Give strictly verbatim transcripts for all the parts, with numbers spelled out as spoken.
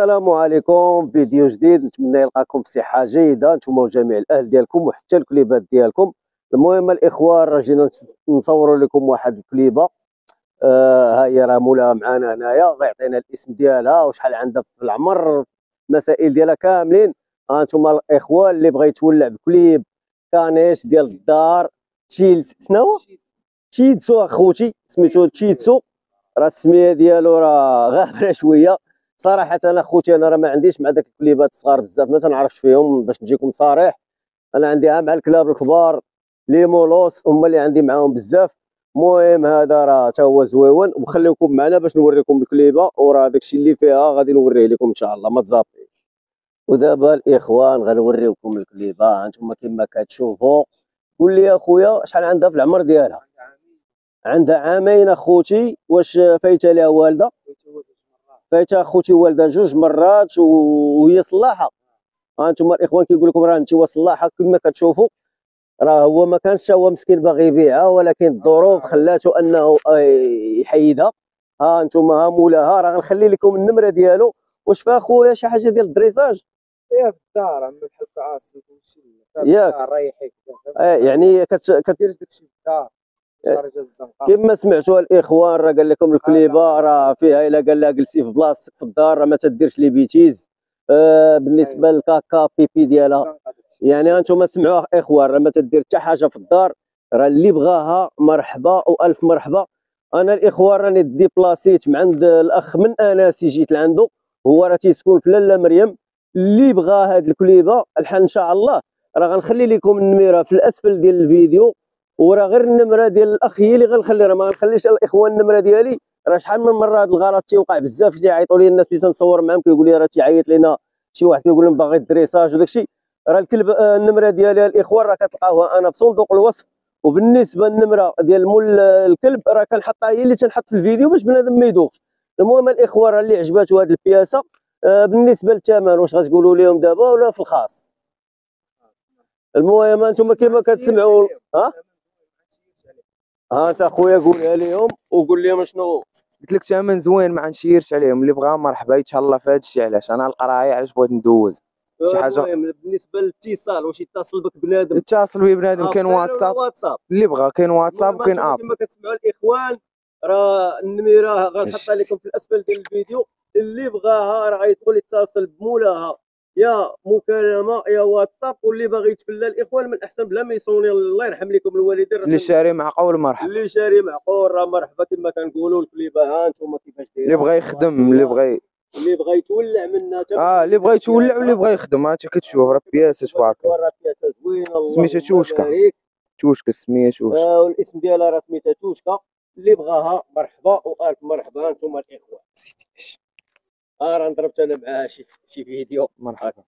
السلام عليكم، فيديو جديد. نتمنى يلقاكم بصحه جيده نتوما وجميع الاهل ديالكم وحتى الكليبات ديالكم. المهم الاخوان راه جينا نصوروا لكم واحد الكليبه. آه ها هي راه مولاها معنا هنايا، غيعطينا الاسم ديالها وشحال عندها في العمر، المسائل ديالها كاملين. ها انتم الاخوان اللي بغى يتولع بكليب كانيش ديال الدار تشيلز، شنو هو تشيتسو اخوتي، سميتو تشيتسو. راه السميه ديالو راه غابره شويه صراحه. انا خوتي انا راه ما عنديش مع داك الكليبات الصغار بزاف، ما تنعرفش فيهم باش نجيكم صريح. انا عندي مع الكلاب الكبار لي مولوس هما اللي عندي معاهم بزاف. المهم هذا راه تا هو زويون، وخليكم معنا باش نوريكم الكليبه، وراه داكشي اللي فيها غادي نوريه لكم ان شاء الله، ما تزابطيش. ودابا الاخوان غنوريكم الكليبه. هانتوما كما كتشوفوا. قول لي اخويا شحال عندها في العمر ديالها؟ عندها عامين اخوتي. واش فايته لها والده؟ فايته اخوتي والده جوج مرات وهي صلاحه. ها انتم الاخوان كيقول لكم راه انت صلاحه كما كتشوفوا. راه هو ما كانش هو مسكين باغي يبيعها، ولكن الظروف خلاته انه يحيدها. ها انتم ها مولاها، راه غنخلي لكم النمره ديالو. واش فيها خويا شي حاجه ديال الدريساج؟ فيها في الدار عم بحال كاسي كلشي ياك رايحك. اه يعني كت كدير داكشي في الدار خارج الزنقه. كما سمعتوا الاخوان، راه قال لكم الكليبه راه فيها الا قال لها جلسي في بلاصتك في الدار راه ما تديرش لي بيتيز. آه بالنسبه للكاكا بيبي ديالها، يعني انتم سمعوا اخوان، راه ما تدير حتى حاجه في الدار. راه اللي بغاها مرحبا والف مرحبا. انا الاخوان راني ديبلاسيت من عند الاخ من اناسي، جيت لعنده، هو راه تيسكن في لاله مريم. اللي بغا هاد الكليبه الحال ان شاء الله راه غنخلي لكم النميره في الاسفل ديال الفيديو. وراه غير النمره ديال الاخ هي اللي غنخلي، راه ما غنخليش الاخوان النمره ديالي. راه شحال من مره هاد الغلط تيوقع بزاف، تيعيطوا لي الناس اللي تنصور معاهم كيقول لي راه تيعيط لينا شي واحد كيقول لهم باغي الدريساج وداكشي. راه الكلب آه النمره ديالي الاخوان راه كتلقاوها انا في صندوق الوصف. وبالنسبه للنمره ديال مول الكلب راه كنحطها هي اللي تنحط في الفيديو باش بنادم ما يدوخش. المهم الاخوان راه اللي عجباتو هاد البياسه. آه بالنسبه للثمن واش غتقولوا لهم دابا ولا في الخاص؟ المهم انتم كما كتسمعوا. ها ها انت اخويا قولها لهم وقول لهم شنو قلت لك. ثمن زوين ما نشيرش عليهم، اللي بغا مرحبا يتهلا في هذا الشيء. علاش انا القرايه علاش بغيت ندوز شي حاجه. المهم بالنسبه للاتصال واش يتصل بك بنادم؟ يتصل بي بنادم، كاين واتساب. واتساب اللي بغا كاين واتساب وكاين اب. كما كتسمعوا الاخوان، راه النميره غنحطها لكم في الاسفل ديال الفيديو. اللي بغاها راه غيدخل يتصل بمولاها يا مكالمه يا واتساب. واللي باغي يتفلى الاخوان من الاحسن بلا ما يصوني، الله يرحم لكم الوالدين. اللي شاري معقول مرحبا، اللي شاري معقول راه مرحبا. كما كنقولوا الكليبه ها انتم كيفاش دايره. اللي بغى يخدم، اللي بغى اللي بغى يتولع منا اه اللي بغى يتولع واللي بغى يخدم. ها انت كتشوف راه بياسه تبارك الله. راه بياسه زوينه، الله سميتها توشكا. توشكا سميه توشكا. آه والاسم ديالها راه سميتها توشكا. اللي بغاها مرحبا والف مرحبا. انتم الاخوان سيدي باش اه راه ضربت انا معاها شي شي فيديو. مرحبا.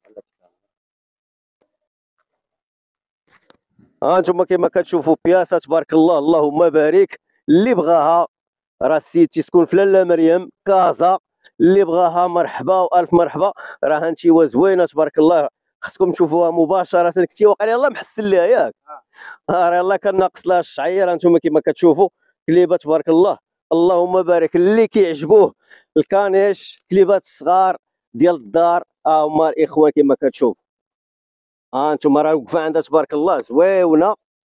ها انتم كما كتشوفوا بياسه تبارك الله اللهم بارك. اللي بغاها راه السيد تيسكن في لاله مريم كازا. اللي بغاها مرحبا والف مرحبا. راه انتيوا زوينه تبارك الله، خصكم تشوفوها مباشره. كنتي واقع الله محسن ليها ياك. ها راه يلاه كان ناقص لها الشعير. انتم كما كتشوفوا كليبه تبارك الله اللهم بارك. اللي كيعجبوه الكانيش كليبات الصغار ديال الدار ها هما الاخوان كما كتشوف. ها انتم راه وقفه عندها تبارك الله زويونه.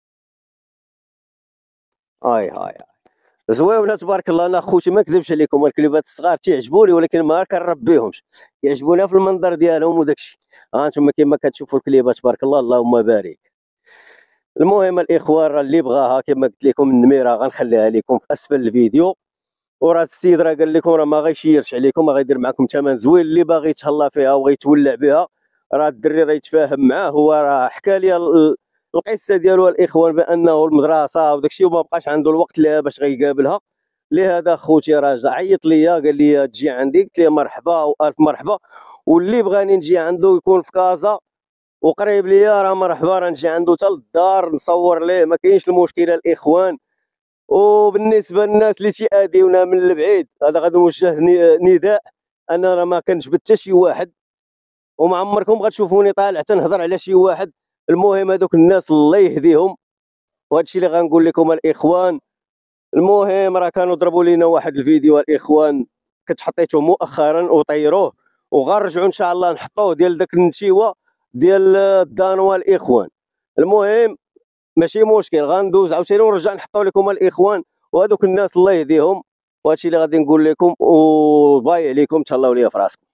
هاي هاي زويونه تبارك الله. انا خوتي ما نكذبش عليكم، الكليبات الصغار تيعجبوني ولكن ما كنربيهمش، يعجبوني في المنظر ديالهم وداكشي. ها انتم كما كتشوفوا الكليبات تبارك الله اللهم بارك. المهم الاخوان راه اللي بغاها كما قلت لكم النميره غنخليها لكم في اسفل الفيديو. وراه السيد راه قال لكم راه ما غيشيرش عليكم، راه غيدير معكم ثمن زوين. اللي باغي يتهلا فيها وغيتولع بها راه الدري راه يتفاهم معاه. هو راه حكى لي القصه ديالو الاخوان بانه المدرسه وداكشي وما بقاش عنده الوقت لها باش غيقابلها. لهذا خوتي راه عيط ليا قال لي تجي عندي، قلت له مرحبا والف مرحبا. واللي بغاني نجي عنده يكون في كازا وقريب ليا راه مرحبا، راه نجي عنده حتى للدار نصور ليه، ما كاينش المشكله الاخوان. وبالنسبه للناس اللي تياديونا من البعيد هذا غادي نوجه نداء. انا راه ما كنجبد حتى شي واحد وما عمركم غتشوفوني طالع تنهضر على شي واحد. المهم هذوك الناس الله يهديهم. وهذا الشيء اللي غنقول لكم الاخوان. المهم راه كانوا ضربوا لينا واحد الفيديو الاخوان كنت حطيته مؤخرا وطيروه، وغنرجعوا ان شاء الله نحطوه ديال داك النشيوه ديال الدانوا الاخوان. المهم ماشي مشكل، غندوز عاوتاني ونرجع نحطو لكم الاخوان وهذوك الناس الله يهديهم، وهادشي اللي غادي نقول لكم، وباي عليكم تهلاو ليا في راسكم.